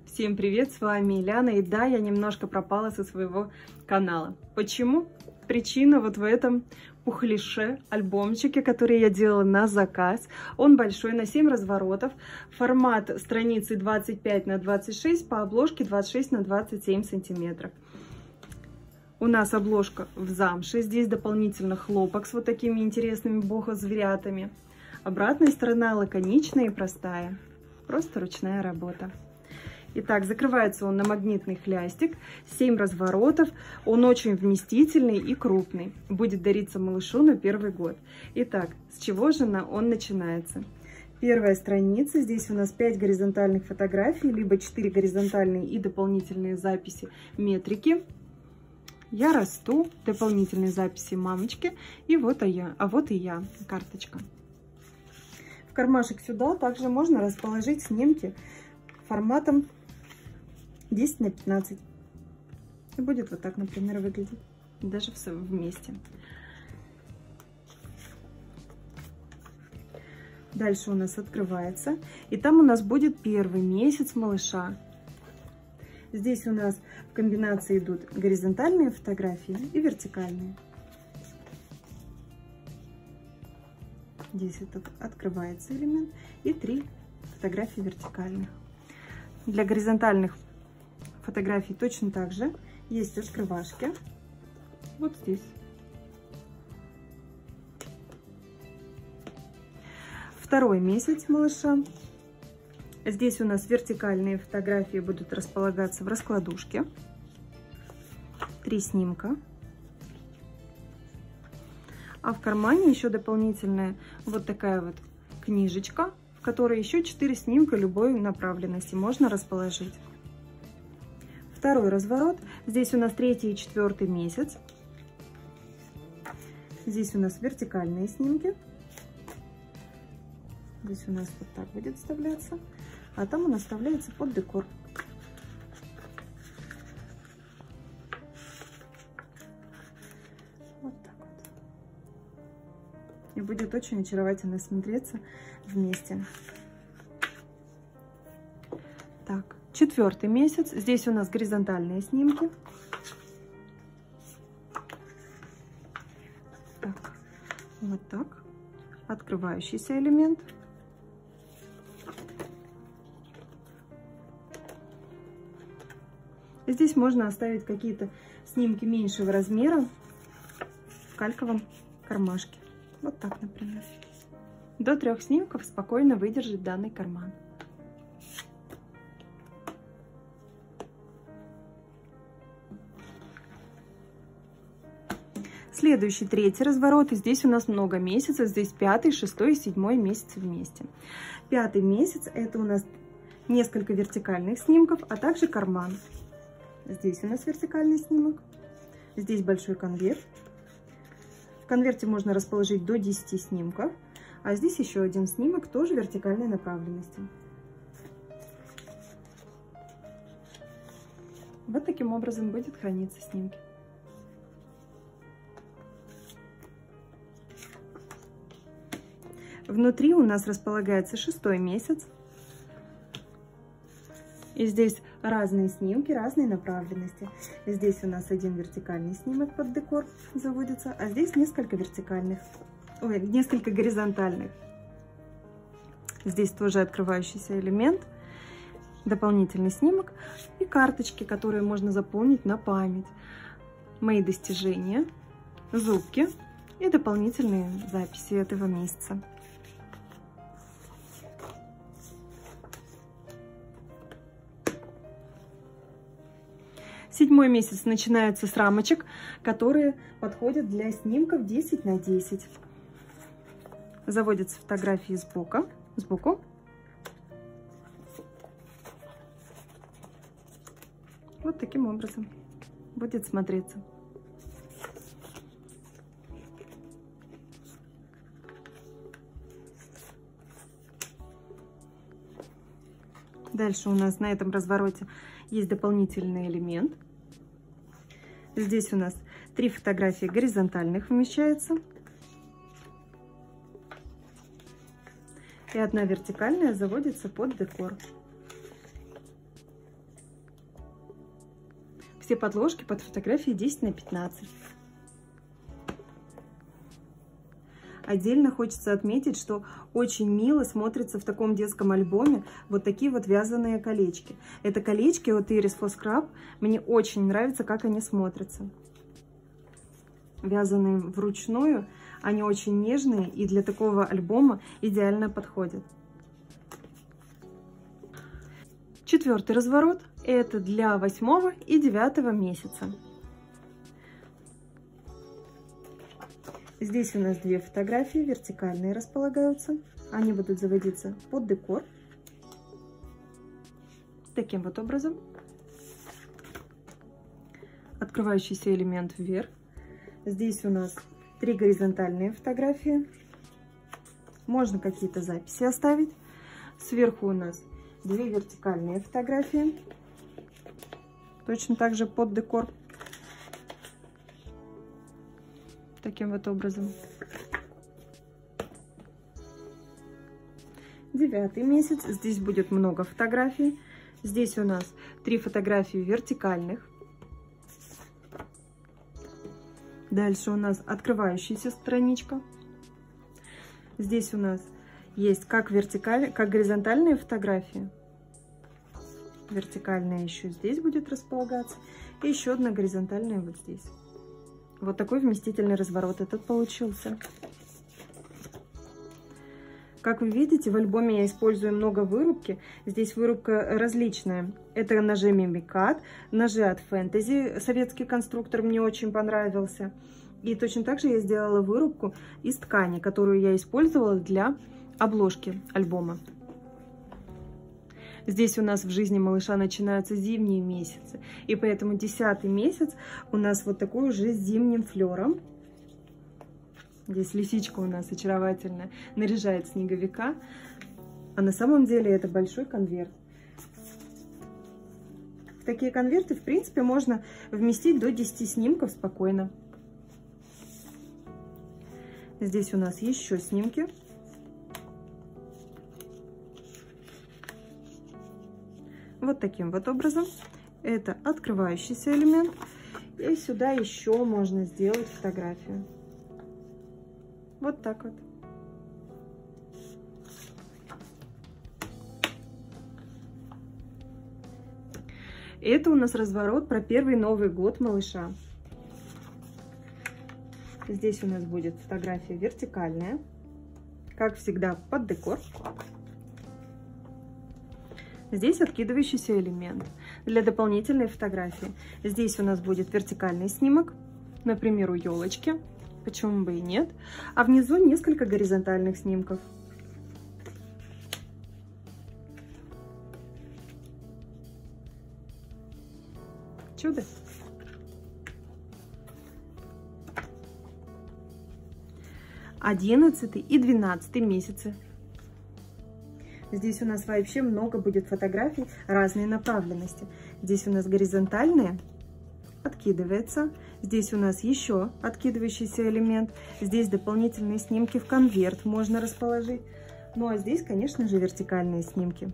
Всем привет, с вами Ильяна, и да, я немножко пропала со своего канала. Почему? Причина вот в этом пухляше, альбомчике, который я делала на заказ. Он большой, на 7 разворотов, формат страницы 25 на 26, по обложке 26 на 27 сантиметров. У нас обложка в замше, здесь дополнительно хлопок с вот такими интересными бохо-зверятами. Обратная сторона лаконичная и простая, просто ручная работа. Итак, закрывается он на магнитный хлястик, 7 разворотов, он очень вместительный и крупный, будет дариться малышу на первый год. Итак, с чего же он начинается? Первая страница, здесь у нас 5 горизонтальных фотографий, либо 4 горизонтальные и дополнительные записи метрики. Я расту, дополнительные записи мамочки, и вот и я, карточка. В кармашек сюда также можно расположить снимки форматом 10 на 15. И будет вот так, например, выглядеть, даже вместе. Дальше у нас открывается, и там у нас будет первый месяц малыша. Здесь у нас в комбинации идут горизонтальные фотографии и вертикальные. Здесь это открывается элемент и 3 фотографии вертикальных. Для горизонтальных фотографий точно так же есть открывашки. Вот здесь. Второй месяц малыша. Здесь у нас вертикальные фотографии будут располагаться в раскладушке. 3 снимка. А в кармане еще дополнительная вот такая вот книжечка, в которой еще 4 снимка любой направленности можно расположить. Второй разворот. Здесь у нас 3-й и 4-й месяц. Здесь у нас вертикальные снимки. Здесь у нас вот так будет вставляться. А там он оставляется под декор. Вот так вот. И будет очень очаровательно смотреться вместе. Так, 4-й месяц. Здесь у нас горизонтальные снимки. Так, вот так. Открывающийся элемент. Здесь можно оставить какие-то снимки меньшего размера в кальковом кармашке. Вот так, например. До 3 снимков спокойно выдержит данный карман. Следующий 3-й разворот. И здесь у нас много месяцев. Здесь 5-й, 6-й и 7-й месяцы вместе. 5-й месяц — это у нас несколько вертикальных снимков, а также карман. Здесь у нас вертикальный снимок. Здесь большой конверт. В конверте можно расположить до 10 снимков. А здесь еще один снимок, тоже вертикальной направленности. Вот таким образом будет храниться снимки. Внутри у нас располагается 6-й месяц. И здесь разные снимки, разные направленности. И здесь у нас один вертикальный снимок под декор заводится, а здесь несколько горизонтальных. Здесь тоже открывающийся элемент, дополнительный снимок и карточки, которые можно заполнить на память. Мои достижения, зубки и дополнительные записи этого месяца. 7-й месяц начинается с рамочек, которые подходят для снимков 10 на 10. Заводятся фотографии сбоку. Вот таким образом будет смотреться. Дальше у нас на этом развороте есть дополнительный элемент. Здесь у нас 3 фотографии горизонтальных вмещается. И 1 вертикальная заводится под декор. Все подложки под фотографии 10 на 15. Отдельно хочется отметить, что очень мило смотрится в таком детском альбоме вот такие вот вязаные колечки. Это колечки от Iris for Scrap. Мне очень нравится, как они смотрятся. Вязаные вручную, они очень нежные и для такого альбома идеально подходят. Четвертый разворот — это для 8 и 9 месяца. Здесь у нас две фотографии, вертикальные располагаются. Они будут заводиться под декор. Таким вот образом. Открывающийся элемент вверх. Здесь у нас 3 горизонтальные фотографии. Можно какие-то записи оставить. Сверху у нас 2 вертикальные фотографии. Точно так же под декор. Таким вот образом. 9 месяц. Здесь будет много фотографий. Здесь у нас 3 фотографии вертикальных. Дальше у нас открывающаяся страничка. Здесь у нас есть как вертикальные, как горизонтальные фотографии. Вертикальная еще здесь будет располагаться. И еще одна горизонтальная вот здесь. Вот такой вместительный разворот этот получился. Как вы видите, в альбоме я использую много вырубки. Здесь вырубка различная. Это ножи Mimikat, ножи от Fantasy. Советский конструктор мне очень понравился. И точно так же я сделала вырубку из ткани, которую я использовала для обложки альбома. Здесь у нас в жизни малыша начинаются зимние месяцы, и поэтому 10 месяц у нас вот такой уже с зимним флером. Здесь лисичка у нас очаровательная, наряжает снеговика, а на самом деле это большой конверт. В такие конверты, в принципе, можно вместить до 10 снимков спокойно. Здесь у нас еще снимки. Вот таким вот образом. Это открывающийся элемент. И сюда еще можно сделать фотографию. Вот так вот. Это у нас разворот про первый Новый год малыша. Здесь у нас будет фотография вертикальная. Как всегда, под декор. Здесь откидывающийся элемент для дополнительной фотографии. Здесь у нас будет вертикальный снимок, например, у елочки, почему бы и нет. А внизу несколько горизонтальных снимков. Чудо! Одиннадцатый и 12 месяцы. Здесь у нас вообще много будет фотографий разной направленности. Здесь у нас горизонтальные, откидывается. Здесь у нас еще откидывающийся элемент. Здесь дополнительные снимки в конверт можно расположить. Ну а здесь, конечно же, вертикальные снимки.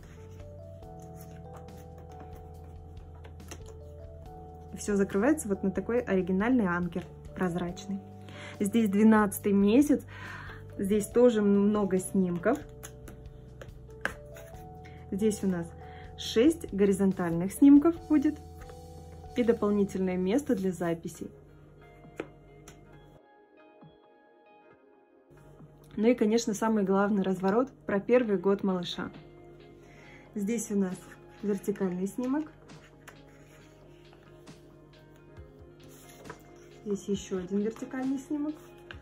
Все закрывается вот на такой оригинальный анкер прозрачный. Здесь 12 месяц. Здесь тоже много снимков. Здесь у нас 6 горизонтальных снимков будет и дополнительное место для записей. Ну и, конечно, самый главный разворот про первый год малыша. Здесь у нас вертикальный снимок. Здесь еще один вертикальный снимок.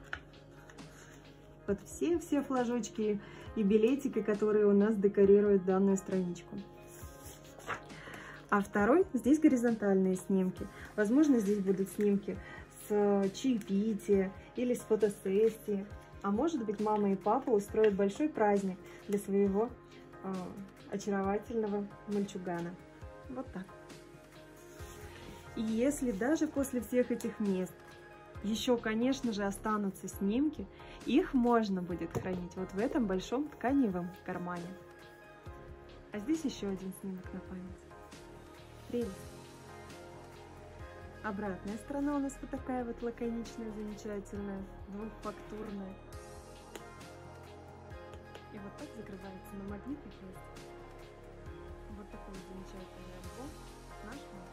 Вот все флажочки и билетики, которые у нас декорируют данную страничку. А второй, здесь горизонтальные снимки. Возможно, здесь будут снимки с чаепития или с фотосессии. А может быть, мама и папа устроят большой праздник для своего очаровательного мальчугана. Вот так. И если даже после всех этих мест еще, конечно же, останутся снимки, их можно будет хранить вот в этом большом тканевом кармане. А здесь еще один снимок на память. Прелесть! Обратная сторона у нас вот такая вот лаконичная, замечательная, двухфактурная. И вот так закрывается на магнитных местах. Вот такой замечательный альбом наш.